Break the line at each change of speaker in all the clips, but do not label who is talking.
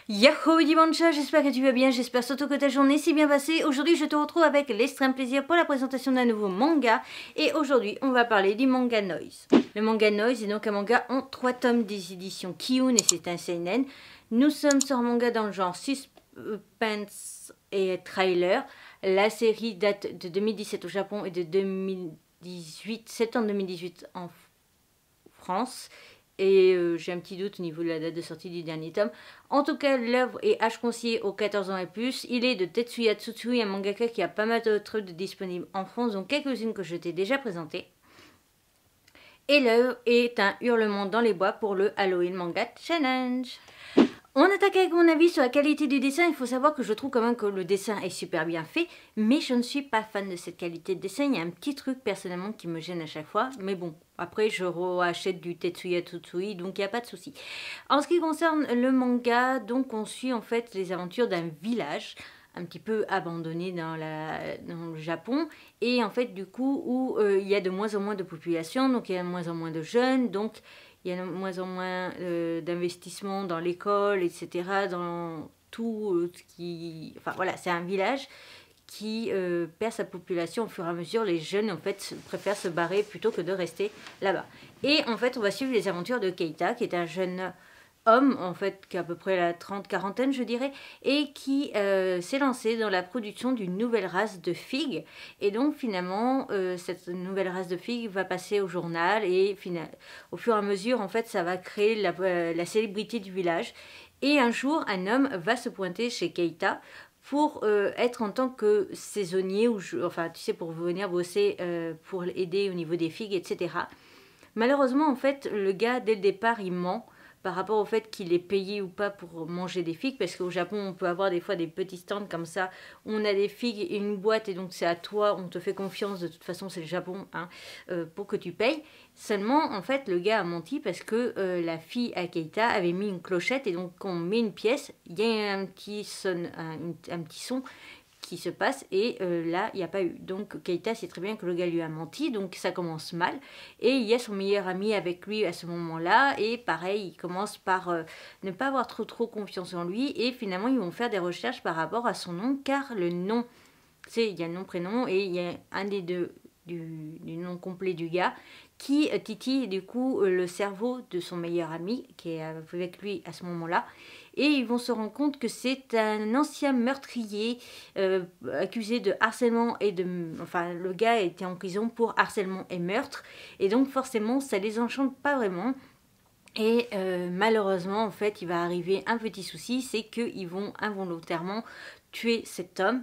Yahoo Dimanche, j'espère que tu vas bien, j'espère surtout que ta journée s'est bien passée. Aujourd'hui je te retrouve avec l'extrême plaisir pour la présentation d'un nouveau manga. Et aujourd'hui on va parler du manga Noise. Le manga Noise est donc un manga en 3 tomes des éditions Kiyun et c'est un seinen. Nous sommes sur un manga dans le genre suspense et trailer. La série date de 2017 au Japon et de 2018, septembre 2018 en France. Et j'ai un petit doute au niveau de la date de sortie du dernier tome. En tout cas, l'œuvre est âge conseillé aux 14 ans et plus. Il est de Tetsuya Tsutsui, un mangaka qui a pas mal de trucs disponibles en France, dont quelques-unes que je t'ai déjà présentées. Et l'œuvre est un hurlement dans les bois pour le Halloween Manga Challenge. On attaque avec mon avis sur la qualité du dessin. Il faut savoir que je trouve quand même que le dessin est super bien fait, mais je ne suis pas fan de cette qualité de dessin. Il y a un petit truc personnellement qui me gêne à chaque fois, mais bon, après je rachète du Tetsuya Tsutsui, donc il n'y a pas de souci. En ce qui concerne le manga, donc on suit en fait les aventures d'un village un petit peu abandonné dans le Japon, et en fait du coup où il y a de moins en moins de population, donc il y a de moins en moins de jeunes, donc il y a de moins en moins d'investissement dans l'école, etc., dans tout ce qui... Enfin voilà, c'est un village qui perd sa population au fur et à mesure. Les jeunes en fait préfèrent se barrer plutôt que de rester là-bas. Et en fait on va suivre les aventures de Keita, qui est un jeune homme, en fait, qui a à peu près la quarantaine je dirais, et qui s'est lancé dans la production d'une nouvelle race de figues. Et donc finalement, cette nouvelle race de figues va passer au journal, et au fur et à mesure, en fait, ça va créer la célébrité du village. Et un jour, un homme va se pointer chez Keita pour être en tant que saisonnier, ou enfin, tu sais, pour venir bosser, pour aider au niveau des figues, etc. Malheureusement, en fait, le gars, dès le départ, il ment par rapport au fait qu'il est payé ou pas pour manger des figues, parce qu'au Japon on peut avoir des fois des petits stands comme ça où on a des figues et une boîte, et donc c'est à toi, on te fait confiance, de toute façon c'est le Japon, hein, pour que tu payes. Seulement en fait le gars a menti, parce que la fille à Keita avait mis une clochette, et donc quand on met une pièce, il y a un petit son qui se passe, et là il n'y a pas eu. Donc Keita sait très bien que le gars lui a menti, donc ça commence mal, et il y a son meilleur ami avec lui à ce moment-là, et pareil, il commence par ne pas avoir trop confiance en lui, et finalement ils vont faire des recherches par rapport à son nom, car le nom, il y a le nom prénom, et il y a un des deux du nom complet du gars qui titille du coup le cerveau de son meilleur ami qui est avec lui à ce moment-là, et ils vont se rendre compte que c'est un ancien meurtrier accusé de harcèlement et de... Enfin, le gars a été en prison pour harcèlement et meurtre, et donc forcément ça les enchante pas vraiment. Et malheureusement, en fait, il va arriver un petit souci, c'est qu'ils vont involontairement tuer cet homme.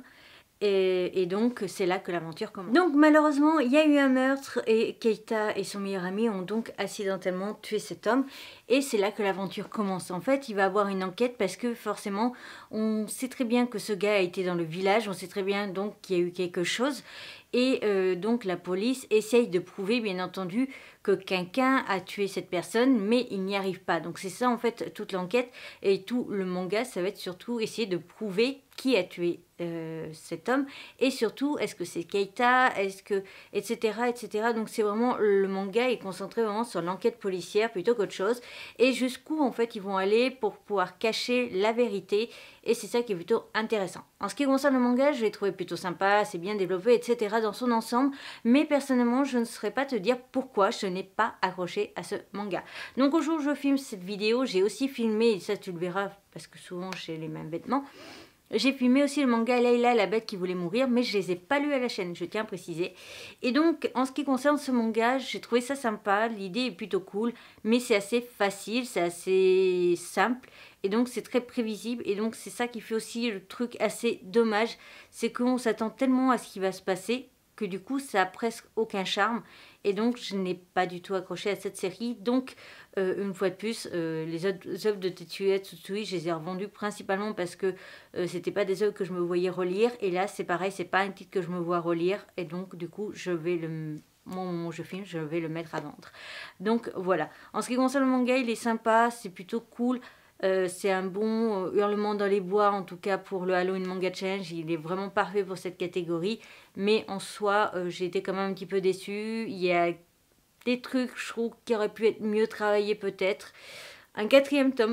Et donc, c'est là que l'aventure commence. Donc, malheureusement, il y a eu un meurtre, et Keita et son meilleur ami ont donc accidentellement tué cet homme. Et c'est là que l'aventure commence. En fait, il va avoir une enquête, parce que forcément, on sait très bien que ce gars a été dans le village, on sait très bien donc qu'il y a eu quelque chose. Et donc, la police essaye de prouver, bien entendu, que quelqu'un a tué cette personne, mais il n'y arrive pas. Donc, c'est ça, en fait, toute l'enquête. Et tout le manga, ça va être surtout essayer de prouver qui a tué cet homme, et surtout est-ce que c'est Keita, est-ce que etc etc. Donc c'est vraiment, le manga est concentré vraiment sur l'enquête policière plutôt qu'autre chose, et jusqu'où en fait ils vont aller pour pouvoir cacher la vérité, et c'est ça qui est plutôt intéressant. En ce qui concerne le manga, je l'ai trouvé plutôt sympa, c'est bien développé, etc. dans son ensemble, mais personnellement je ne saurais pas te dire pourquoi je n'ai pas accroché à ce manga. Donc au jour où je filme cette vidéo, j'ai aussi filmé, et ça tu le verras parce que souvent j'ai les mêmes vêtements, j'ai filmé aussi le manga Layla, la bête qui voulait mourir, mais je les ai pas lus à la chaîne, je tiens à préciser. Et donc, en ce qui concerne ce manga, j'ai trouvé ça sympa, l'idée est plutôt cool, mais c'est assez facile, c'est assez simple, et donc c'est très prévisible, et donc c'est ça qui fait aussi le truc assez dommage, c'est qu'on s'attend tellement à ce qui va se passer, que du coup ça a presque aucun charme, et donc je n'ai pas du tout accroché à cette série. Donc une fois de plus, les autres œuvres de Tetsuya Tsutsui, je les ai revendues principalement parce que c'était pas des œuvres que je me voyais relire, et là c'est pareil, c'est pas un titre que je me vois relire, et donc du coup je vais je filme, je vais le mettre à vendre. Donc voilà, en ce qui concerne le manga, il est sympa, c'est plutôt cool. C'est un bon hurlement dans les bois, en tout cas pour le Halloween Manga Challenge, il est vraiment parfait pour cette catégorie, mais en soi j'ai été quand même un petit peu déçue. Il y a des trucs, je trouve, qui auraient pu être mieux travaillés peut-être. Un quatrième tome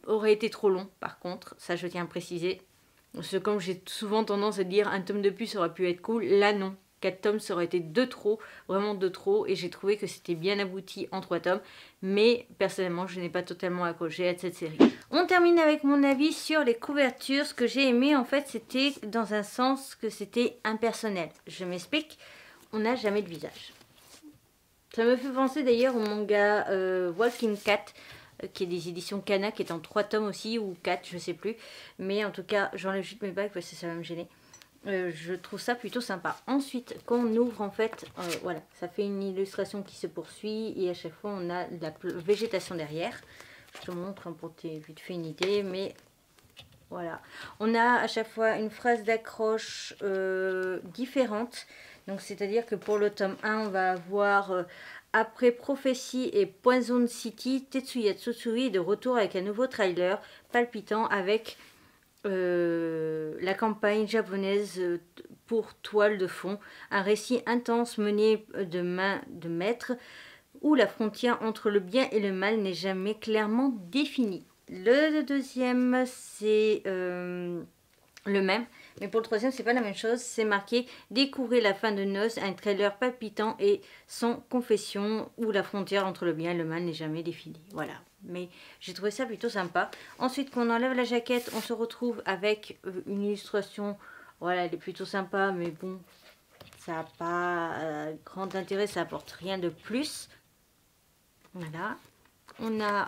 aurait été trop long par contre, ça je tiens à préciser. Parce que comme j'ai souvent tendance à dire un tome de plus aurait pu être cool, là non. 4 tomes ça aurait été de trop, vraiment de trop, et j'ai trouvé que c'était bien abouti en 3 tomes, mais personnellement je n'ai pas totalement accroché à cette série. On termine avec mon avis sur les couvertures. Ce que j'ai aimé en fait c'était dans un sens que c'était impersonnel. Je m'explique, on n'a jamais de visage. Ça me fait penser d'ailleurs au manga Walking Cat, qui est des éditions Kana, qui est en 3 tomes aussi, ou 4, je sais plus. Mais en tout cas, j'enlève juste mes bagues parce que ça va me gêner. Je trouve ça plutôt sympa. Ensuite, quand on ouvre, en fait, voilà, ça fait une illustration qui se poursuit. Et à chaque fois, on a de la végétation derrière. Je te montre pour te vite fait une idée, mais... Voilà, on a à chaque fois une phrase d'accroche différente. Donc c'est-à-dire que pour le tome 1, on va avoir après Prophétie et Poison City, Tetsuya Tsutsui est de retour avec un nouveau trailer palpitant avec la campagne japonaise pour toile de fond. Un récit intense mené de main de maître où la frontière entre le bien et le mal n'est jamais clairement définie. Le deuxième, c'est le même. Mais pour le troisième, c'est pas la même chose. C'est marqué « Découvrez la fin de noces », un trailer palpitant et sans confession, où la frontière entre le bien et le mal n'est jamais définie. Voilà. Mais j'ai trouvé ça plutôt sympa. Ensuite, quand on enlève la jaquette, on se retrouve avec une illustration. Voilà, elle est plutôt sympa, mais bon, ça n'a pas grand intérêt, ça apporte rien de plus. Voilà. On a...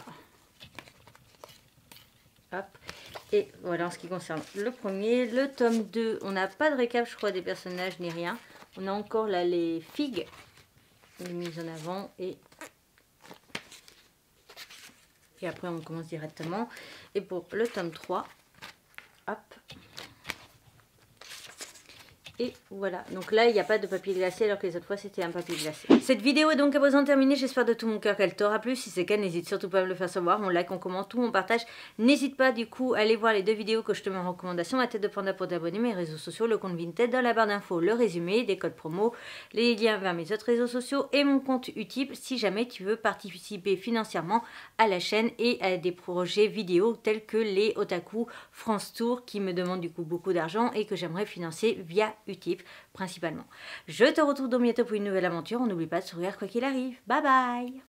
Hop. Et voilà en ce qui concerne le premier. Le tome 2, on n'a pas de récap je crois des personnages ni rien. On a encore là les figues mises en avant et après on commence directement. Et pour le tome 3, hop. Et voilà, donc là il n'y a pas de papier glacé alors que les autres fois c'était un papier glacé. Cette vidéo est donc à présent terminée, j'espère de tout mon cœur qu'elle t'aura plu. Si c'est le cas, n'hésite surtout pas à me le faire savoir, on like, on commente, tout, on partage. N'hésite pas du coup à aller voir les 2 vidéos que je te mets en recommandation, la tête de panda pour t'abonner, mes réseaux sociaux, le compte Vinted, dans la barre d'infos, le résumé, des codes promo, les liens vers mes autres réseaux sociaux et mon compte Utip si jamais tu veux participer financièrement à la chaîne et à des projets vidéo tels que les Otaku France Tour qui me demandent du coup beaucoup d'argent et que j'aimerais financer via Utip principalement. Je te retrouve donc bientôt pour une nouvelle aventure. On n'oublie pas de sourire quoi qu'il arrive. Bye bye!